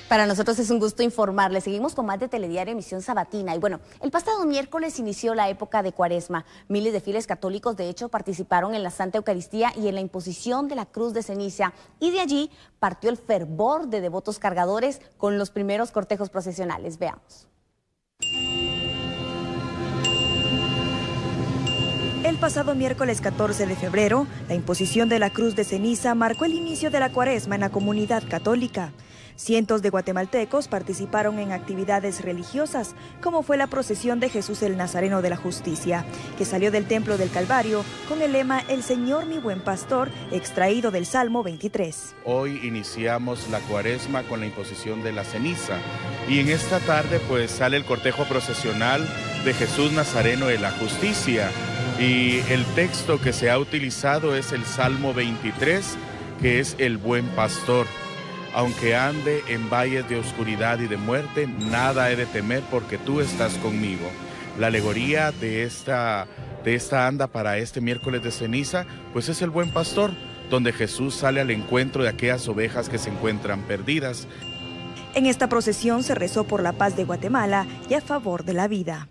Para nosotros es un gusto informarles. Seguimos con más de Telediario Emisión Sabatina. Y bueno, el pasado miércoles inició la época de Cuaresma. Miles de fieles católicos, de hecho, participaron en la Santa Eucaristía y en la imposición de la cruz de ceniza. Y de allí partió el fervor de devotos cargadores con los primeros cortejos procesionales. Veamos. El pasado miércoles 14 de febrero, la imposición de la cruz de ceniza marcó el inicio de la Cuaresma en la comunidad católica. Cientos de guatemaltecos participaron en actividades religiosas, como fue la procesión de Jesús el Nazareno de la Justicia, que salió del Templo del Calvario con el lema "El Señor mi buen pastor", extraído del Salmo 23. Hoy iniciamos la Cuaresma con la imposición de la ceniza y en esta tarde pues sale el cortejo procesional de Jesús Nazareno de la Justicia. Y el texto que se ha utilizado es el Salmo 23, que es el buen pastor. Aunque ande en valles de oscuridad y de muerte, nada he de temer porque tú estás conmigo. La alegoría de esta anda para este miércoles de ceniza, pues es el buen pastor, donde Jesús sale al encuentro de aquellas ovejas que se encuentran perdidas. En esta procesión se rezó por la paz de Guatemala y a favor de la vida.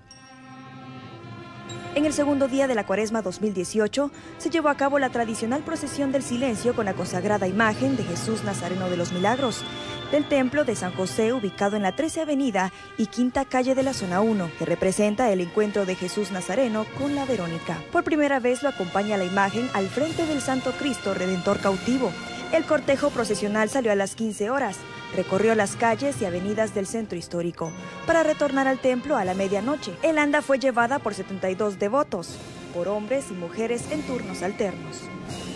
En el segundo día de la Cuaresma 2018, se llevó a cabo la tradicional procesión del silencio con la consagrada imagen de Jesús Nazareno de los Milagros, del Templo de San José, ubicado en la 13 Avenida y Quinta Calle de la Zona 1, que representa el encuentro de Jesús Nazareno con la Verónica. Por primera vez lo acompaña la imagen al frente del Santo Cristo Redentor cautivo. El cortejo procesional salió a las 15 horas, recorrió las calles y avenidas del centro histórico, para retornar al templo a la medianoche. El anda fue llevada por 72 devotos, por hombres y mujeres en turnos alternos.